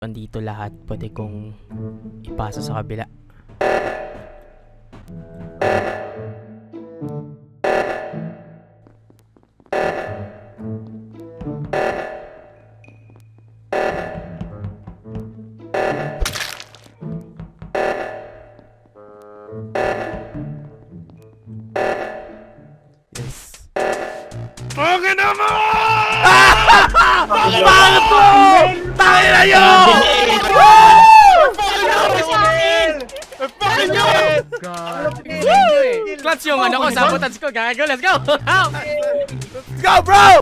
nandito lahat, pwede kong ipasa sa kabila. Pangin naman! Bakit po? Bakit na yun? Bakit nyo? Clutch yung ano ko, sabotage ko. Gago, let's go! Go, bro!